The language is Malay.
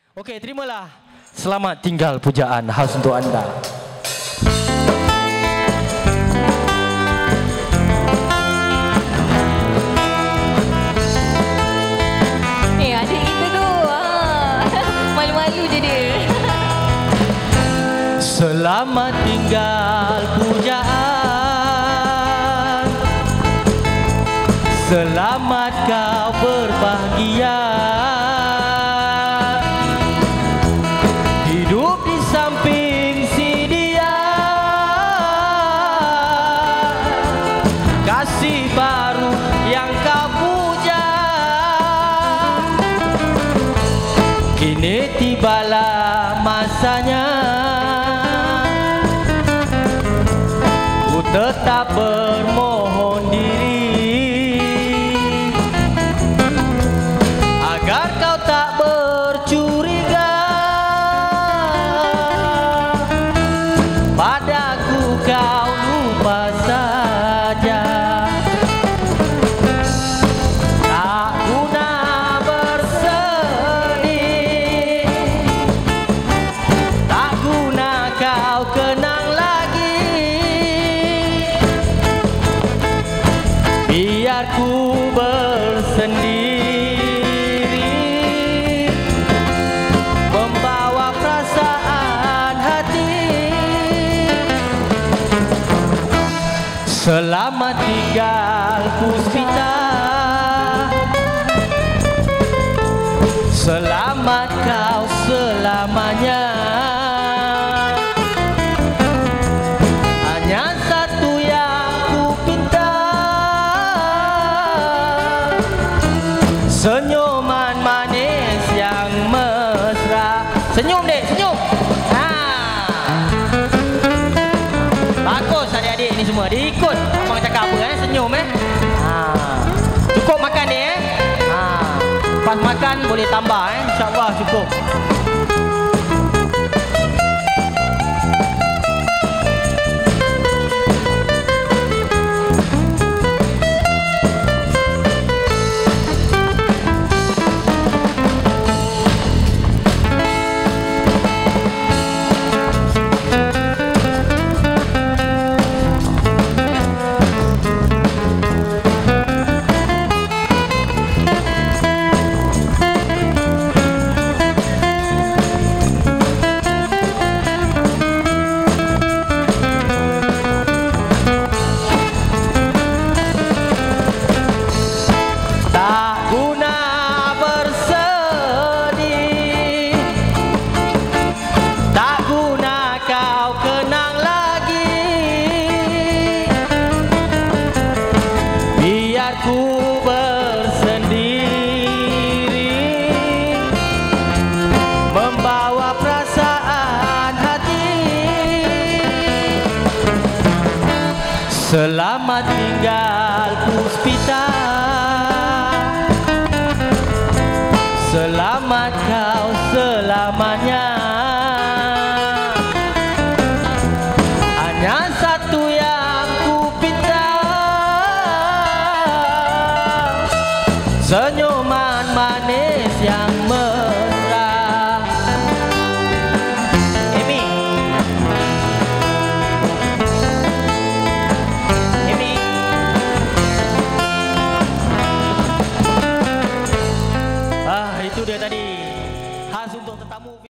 Okey, terimalah. Selamat tinggal pujaan khas untuk anda. Adik kita tu malu-malu je dia. Selamat tinggal pujaan, selamat kau berbahagia, hidup di samping si dia, kasih baru yang kau puja. Kini tibalah masanya, ku tetap bermohon diri agar kau tak bercuriga padaku, kau lupa saja. Tak guna bersedih, tak guna kau kenang lagi. Biar ku bersendiri, membawa perasaan hati. Selamat tinggal Puspita, selamat kau selamanya. Hanya satu yang ku pinta, senyuman manis yang mesra. Senyum dek, senyum. Bagus adik-adik ni semua. Dia ikut abang cakap apa senyum Cukup makan dia Pas makan boleh tambah InsyaAllah cukup. Ku bersendiri, membawa perasaan hati. Selamat tinggal Puspita, selamat kau selamanya. Hanya satu yang ku pinta, senyuman manis yang mesra. Amy, Amy, itu dia tadi khas untuk tetamu.